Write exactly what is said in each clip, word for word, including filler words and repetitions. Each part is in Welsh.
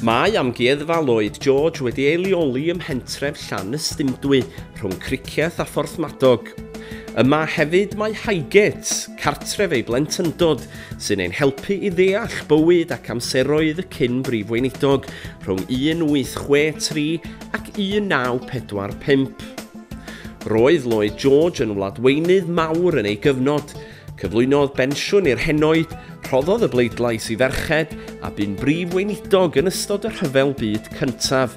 Mae Amgueddfa Lloyd George wedi ei leoli ym mhentref Llanystumdwy rhwng criciaeth a Phorthmadog. Yma hefyd mae Highgate, cartref ei blentyndod, sy'n ein helpu i ddeall bywyd ac amseroedd y cyn brifweinidog rhwng un wyth chwe tri ac un naw pedwar pump. Roedd Lloyd George yn wladweinydd mawr yn ei gyfnod, cyflwynodd bensiwn i'r henoed, rhoddodd y bleidlais i ferched a bu'n brifweinidog yn ystod y rhyfel byd cyntaf.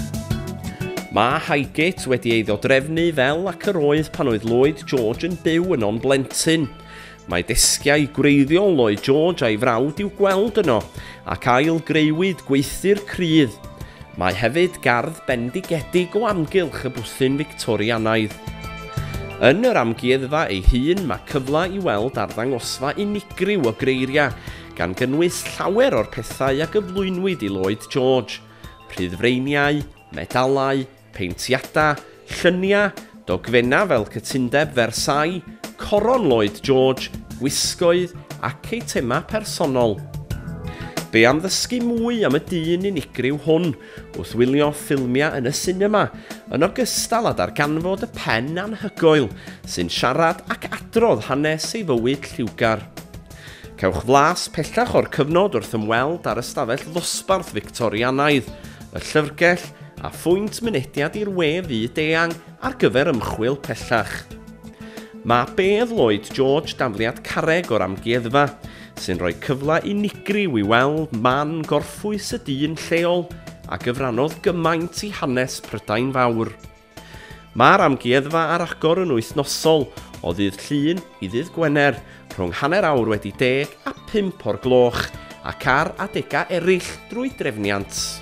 Mae Highgate wedi ei ddodrefnu fel ac yr oedd pan oedd Lloyd George yn byw yn on-blentyn. Mae desgiau gwreiddiol Lloyd George a'i frawd i'w gweld yno ac ail greuwyd gweithi'r crydd. Mae hefyd gardd bendigedig o amgylch y bwthyn Fictorianaidd. Yn yr amgueddfa ei hun mae cyfle i weld arddangosfa unigryw o greiriau, gan gynnwys llawer o'r pethau a gyflwynwyd i Lloyd George. Rhyddfreiniau, medalau, peintiadau, lluniau, dogfennau fel cytundeb Versailles, coron Lloyd George, gwisgoedd ac eitemau personol. Be am ddysgu mwy am y dyn unigryw hwn, wrth wylio ffilmiau yn y sinema, yn ogystal â darganfod y pen anhygoel sy'n siarad ac adrodd hanes ei fywyd lliwgar. Cewch flas pellach o'r cyfnod wrth ymweld ar ystafell ddosbarth Fictorianaidd, y llyfrgell a phwynt mynediad i'r we fyd eang ar gyfer ymchwil pellach. Mae Bedd Lloyd George dafliad carreg o'r amgueddfa, sy'n rhoi cyfle unigryw i weld man gorffwys y dyn lleol a gyfrannodd gymaint i hanes Prydain Fawr. Mae'r amgueddfa ar agor yn wythnosol o ddydd Llun i ddydd Gwener rhwng hanner awr wedi deg a pump o'r gloch ac ar adegau eraill drwy drefniant.